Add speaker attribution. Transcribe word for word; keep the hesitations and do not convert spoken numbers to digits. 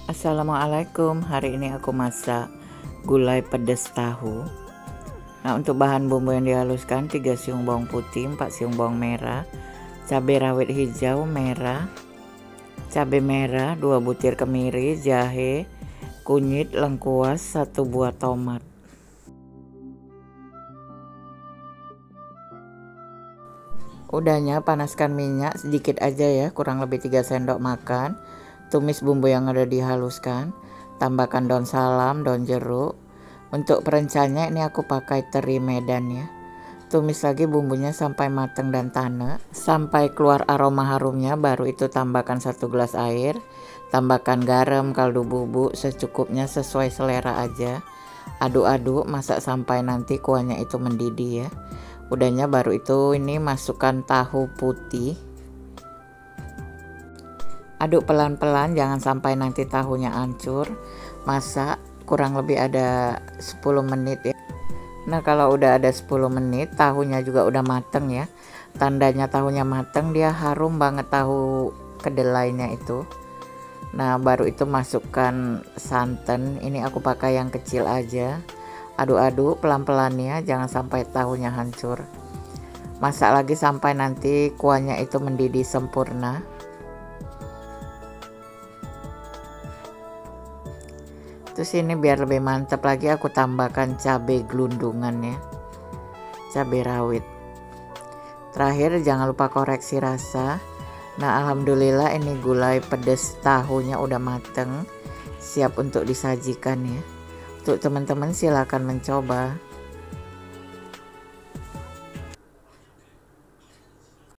Speaker 1: Assalamualaikum, hari ini aku masak gulai pedas tahu. Nah, untuk bahan bumbu yang dihaluskan tiga siung bawang putih, empat siung bawang merah, cabai rawit hijau merah, cabai merah, dua butir kemiri, jahe, kunyit, lengkuas, satu buah tomat. Udahnya panaskan minyak sedikit aja ya, kurang lebih tiga sendok makan. Tumis bumbu yang udah dihaluskan, tambahkan daun salam, daun jeruk. Untuk perencanya ini aku pakai teri Medan ya. Tumis lagi bumbunya sampai matang dan tanek, sampai keluar aroma harumnya, baru itu tambahkan satu gelas air. Tambahkan garam, kaldu bubuk secukupnya sesuai selera aja. Aduk-aduk, masak sampai nanti kuahnya itu mendidih ya. Udahnya baru itu ini masukkan tahu putih. Aduk pelan-pelan, jangan sampai nanti tahunya hancur. Masak kurang lebih ada sepuluh menit ya. Nah, kalau udah ada sepuluh menit, tahunya juga udah mateng ya. Tandanya tahunya mateng, dia harum banget tahu kedelainya itu. Nah, baru itu masukkan santan. Ini aku pakai yang kecil aja. Aduk-aduk pelan-pelan ya, jangan sampai tahunya hancur. Masak lagi sampai nanti kuahnya itu mendidih sempurna. Terus ini biar lebih mantap lagi aku tambahkan cabai gelundungan ya, cabai rawit. Terakhir jangan lupa koreksi rasa. Nah, alhamdulillah ini gulai pedas tahunya udah mateng, siap untuk disajikan ya. Untuk teman-teman silakan mencoba.